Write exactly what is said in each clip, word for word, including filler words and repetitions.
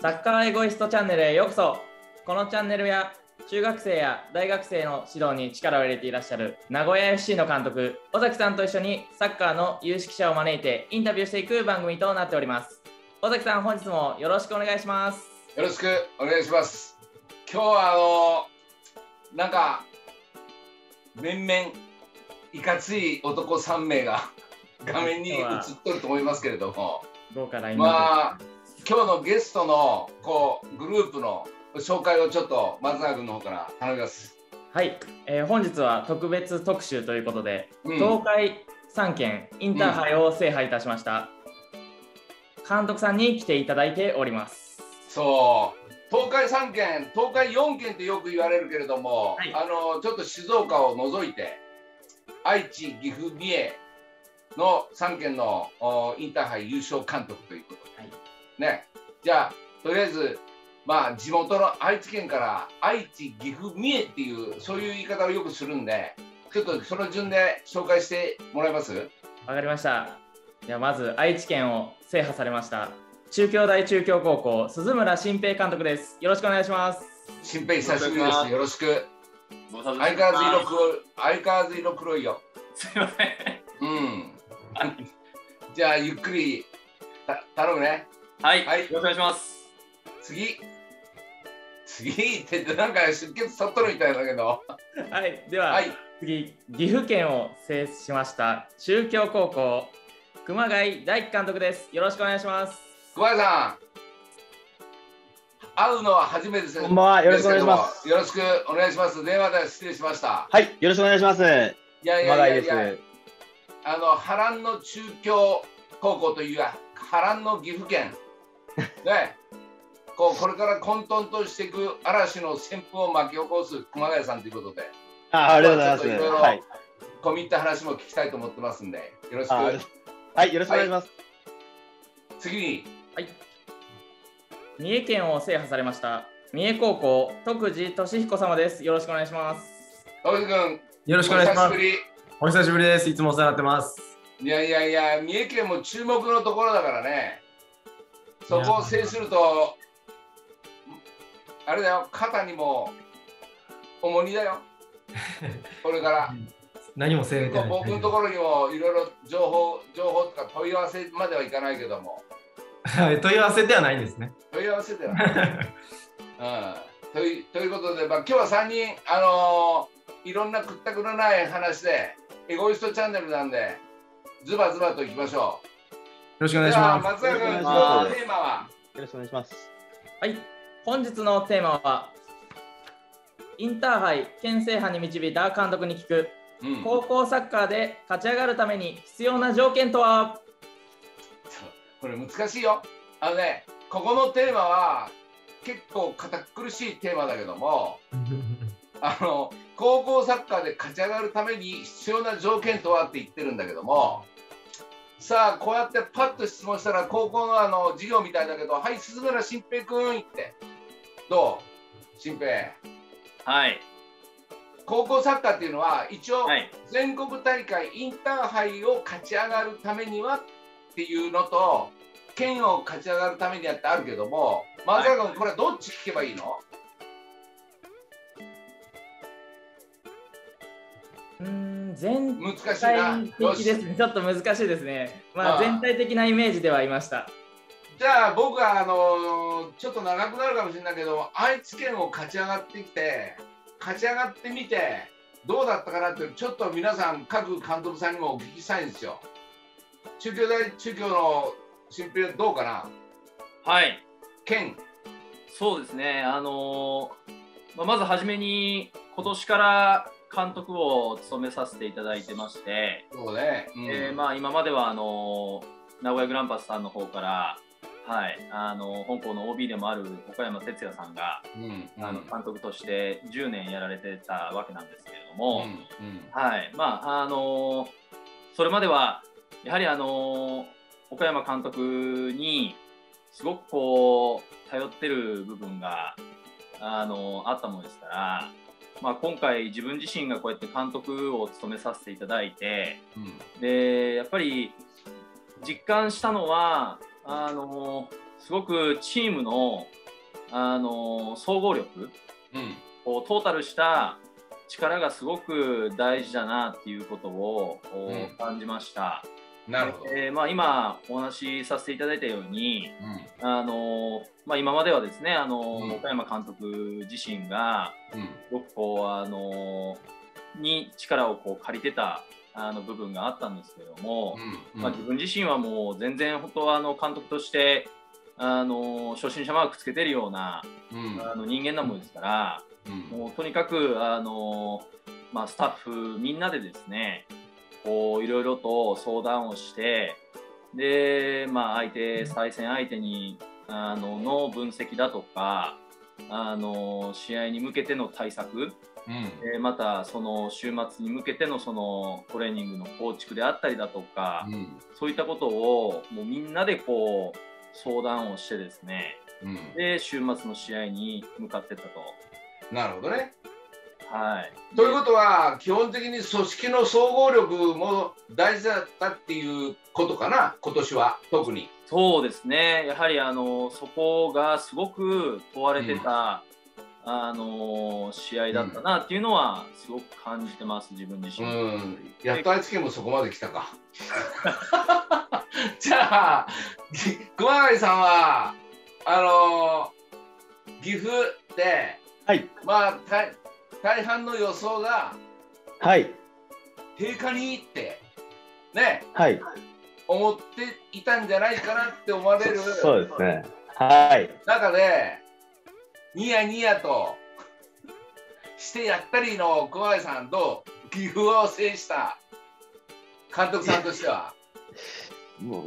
サッカーエゴイストチャンネルへようこそ。このチャンネルや中学生や大学生の指導に力を入れていらっしゃる名古屋 エフシー の監督尾崎さんと一緒にサッカーの有識者を招いてインタビューしていく番組となっております。尾崎さん、本日もよろしくお願いします。 よろしくお願いします。今日はあのなんか面々いかつい男さんめいが画面に映っとると思いますけれども、 豪華なまあ今日のゲストのこうグループの紹介をちょっと松永君の方から頼みます。 はい、えー、本日は特別特集ということで、うん、東海さん県インターハイを制覇いたしました、うん、監督さんに来ていただいております。 そう東海さん県、東海よん県ってよく言われるけれども、はい、あのちょっと静岡を除いて愛知、岐阜、三重のさん県のインターハイ優勝監督ということで、はい、ね、じゃあとりあえずまあ地元の愛知県から愛知、岐阜、三重っていうそういう言い方をよくするんで、ちょっとその順で紹介してもらえます？ わかりました。ではまず愛知県を制覇されました中京大中京高校鈴村新平監督です。よろしくお願いします。 新平、久しぶりです。よろしく。相変わらず色黒い、相変わらず色黒いよ。 すいません。 うん。じゃあゆっくりた頼むね。 はい、はい、よろしくお願いします。 次次ってなんか出血取っとるみたいだけどはい、では、はい、次岐阜県を制しました中京高校熊谷大樹監督です。よろしくお願いします。 熊谷さん、会うのは初めてです。 こんばんは、よろしくお願いします。 よろしくお願いします。電話で失礼しました。 はい、よろしくお願いします。いやいやいやいや、あの波乱の中京高校という波乱の岐阜県ね、こうこれから混沌としていく嵐の旋風を巻き起こす熊谷さんということで、 あ、ありがとうございます。 いろいろ込み入った話も聞きたいと思ってますんで、よろしく。 はい、よろしくお願いします。 はい、次に、 はい、三重県を制覇されました三重高校徳地俊彦様です。よろしくお願いします。 徳地君、 よろしくお願いします。お久しぶりです。いつもお世話になってます。 いやいやいや、三重県も注目のところだからね、そこを制するとあれだよ、肩にも重荷だよこれから何もせめてない。 僕のところにもいろいろ情報情報とか問い合わせまではいかないけども問い合わせではないんですね。 問い合わせではない、うん、というということで、まあ、今日はさんにん、あのー、いろんな屈託のない話でエゴイストチャンネルなんでズバズバといきましょう。 よろしくお願いします。 松永君、テーマはよろしくお願いします。 はい、本日のテーマはインターハイ県制覇に導いた監督に聞く、うん、高校サッカーで勝ち上がるために必要な条件とは？ これ難しいよ。あのね、ここのテーマは結構堅苦しいテーマだけどもあの高校サッカーで勝ち上がるために必要な条件とはって言ってるんだけども、さあこうやってパッと質問したら高校のあの授業みたいだけど、はい、鈴村新平君ってどう？新平。 はい。 高校サッカーっていうのは一応全国大会インターハイを勝ち上がるためにはっていうのと県を勝ち上がるためにはってあるけども、松永君、これはどっち聞けばいいの？ うーん、全難しいな。 体的ですね。ちょっと難しいですね。まあ全体的なイメージではいました。 じゃあ僕はあのちょっと長くなるかもしれないけど、愛知県を勝ち上がってきて勝ち上がってみてどうだったかなってちょっと皆さん各監督さんにもお聞きしたいんですよ。中京大中京の新平どうかな？ はい。 県。 そうですね。あのー、まあ、まずはじめに今年から監督を務めさせていただいてまして、 そうね。 うん、えー、まあ今まではあのー、名古屋グランパスさんの方から、はい、あの本校の オービー でもある岡山哲也さんが、うんうん、あの監督としてじゅうねんやられてたわけなんですけれども、うんうん、はい、まああのー、それまではやはりあのー、岡山監督にすごくこう頼ってる部分があのー、あったものですから、まあ、今回自分自身がこうやって監督を務めさせていただいて、うん、でやっぱり実感したのはあのすごくチームの、あのー、総合力、うん、こうトータルした力がすごく大事だなっていうことを、うん、感じました。 なるほど。 えーまあ、今お話しさせていただいたように、うん、あのまあ、今まではですね、あの、うん、岡山監督自身が、うん、よくこうあのに力をこう借りてたあの部分があったんですけれども、うんうん、まあ、自分自身はもう全然本当はあの監督としてあの初心者マークつけてるような、うん、あの人間なものですから、うん、もうとにかくあの、まあ、スタッフみんなでですね、こういろいろと相談をして、で、まあ、相手再戦相手にあのの分析だとか、あの試合に向けての対策、うん、えー、またその週末に向けてのそのトレーニングの構築であったりだとか、うん、そういったことをもうみんなでこう相談をしてですね、うん、で週末の試合に向かっていったと。 なるほどね。 はい、 ということは基本的に組織の総合力も大事だったっていうことかな、今年は特に。 そうですね、やはりあのそこがすごく問われてた、うん、あの試合だったなっていうのはすごく感じてます、自分自身。 うん、やっと愛知県もそこまで来たか。じゃあ熊谷さんはあの岐阜で、 はい、 まあ大大半の予想が、 はい、 低下にいってね、 はい、 思っていたんじゃないかなって思われる。 そうですね。はい。 中でニヤニヤとしてやったりの熊谷さんと岐阜を制した監督さんとしては。もう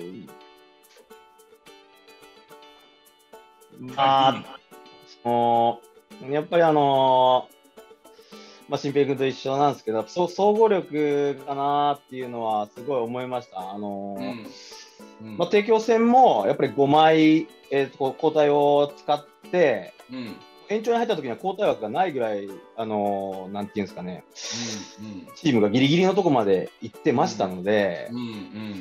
ああ、やっぱりあのーまあ、新平君と一緒なんですけど、そ総合力かなっていうのはすごい思いました。あのーうんうん、まあ、帝京戦もやっぱりごまい、えー、と交代を使って、うん、延長に入った時には交代枠がないぐらい、あのー、なんていうんですかね、うんうん、チームがギリギリのとこまで行ってましたので、うんうんうん、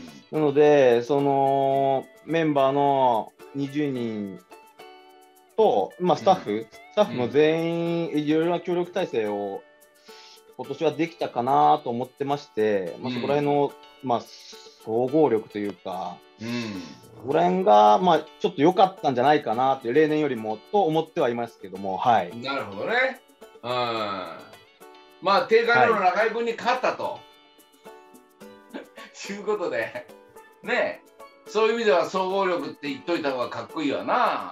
なので、そのメンバーのにじゅうにんと、まあ、スタッフ、うん、スタッフも全員いろいろな協力体制を今年はできたかなと思ってまして、まあ、そこら辺の、まあ、総合力というか、うん、そこら辺が、まあ、ちょっと良かったんじゃないかなという、例年よりもと思ってはいますけども、はい。 なるほどね。うん。まあ、低下の中井君に勝ったと、はい、いうことで、ね、そういう意味では総合力って言っといた方がかっこいいわな。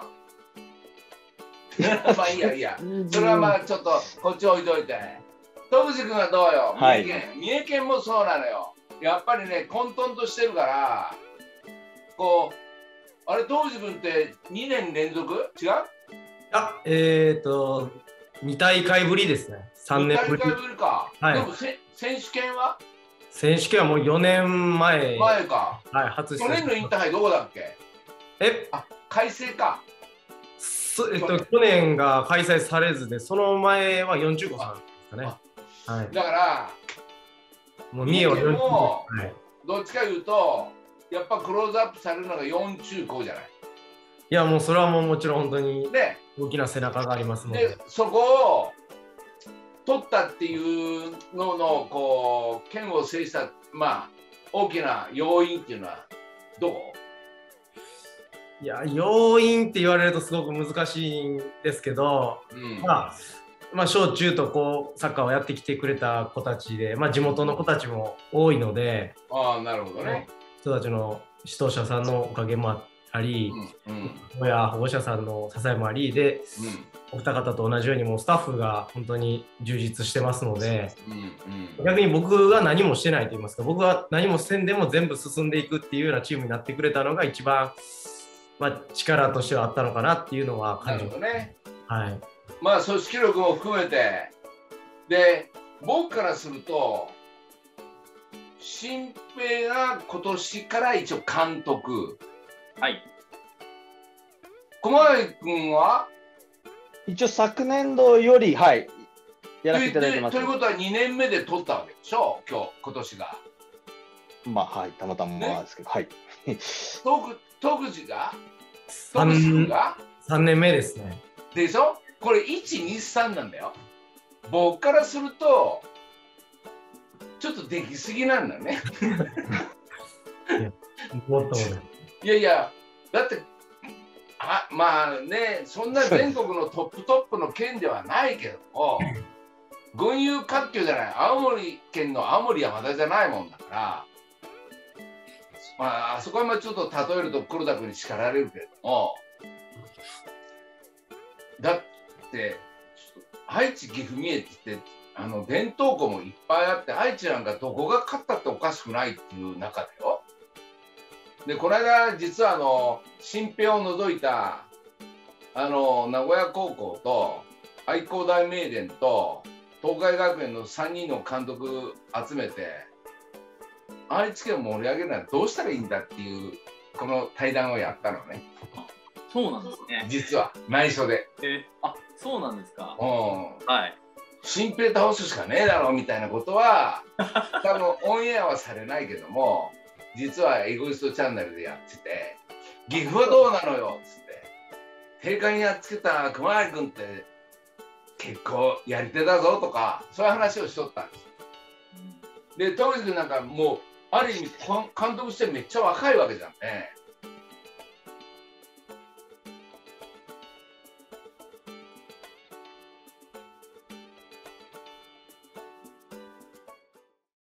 まあいいやいいや、それはまあちょっとこっち置いといて。戸口君はどうよ、三重県、はい、三重県もそうなのよ。やっぱりね、混沌としてるから、こう、あれ、戸口君ってにねん連続違う？ あ、えっ、ー、と、に大会ぶりですね。さんねんぶり。 に大会ぶりか。はい、でもせ、選手権は選手権はもうよねんまえ。 前か。 はい、初出場。去年のインターハイどこだっけ？ えあ、開成か。 えっと、去年が開催されずで、その前はよんじゅうごさんですかね。 はい、だからもう三重はもどっちかいうとやっぱクローズアップされるのがよん中高じゃない。 いやもうそれはもうもちろん本当に大きな背中がありますので、 でそこを取ったっていうののこう剣を制したまあ大きな要因っていうのはどこ？ いや要因って言われるとすごく難しいんですけど、うん、まあまあ、小中とこうサッカーをやってきてくれた子たちで、まあ、地元の子たちも多いので、 ああ、なるほどね。 人たちの指導者さんのおかげもあり、うんうん、親保護者さんの支えもありで、うん、お二方と同じようにもうスタッフが本当に充実してますので、うんうん、逆に僕が何もしてないと言いますか、僕は何もせんでも全部進んでいくっていうようなチームになってくれたのが一番、まあ、力としてはあったのかなっていうのは感じます。 なるほどね。 はい。 まあ組織力も含めてで僕からすると新平が今年から一応監督、 はい、 熊谷君は一応昨年度よりはいやらせていただいてます。 ということはにねんめで取ったわけでしょ今日今年が。 まあはいたまたまですけど、ね、はい。 戸口がさんがさんねんめですね。 でしょ。これいち、に、さんなんだよ。僕からするとちょっとできすぎなんだね。 いや、もっともいやいや、だってあまあね、そんな全国のトップトップの県ではないけども群雄割拠じゃない、青森県の青森山田じゃないもんだから、まあ、あそこはまあちょっと例えると黒田君に叱られるけれども、だって愛知、岐阜、三重って言ってあの伝統校もいっぱいあって、愛知なんかどこが勝ったっておかしくないっていう中だよ。でこの間実はあの新平を除いたあの名古屋高校と愛工大名電と東海学園のさんにんの監督集めて愛知県を盛り上げるならどうしたらいいんだっていうこの対談をやったのね。 そうなんですね。 実は内緒で。 えー、あ、そうなんですか。 うん。 はい。 新平倒すしかねえだろみたいなことは多分オンエアはされないけども、実はエゴイストチャンネルでやってて、岐阜はどうなのよっつって、定価にやっつけた熊谷君って結構やり手だぞとか、そういう話をしとったんです。で、富士君なんかもうある意味監督してめっちゃ若いわけじゃんね。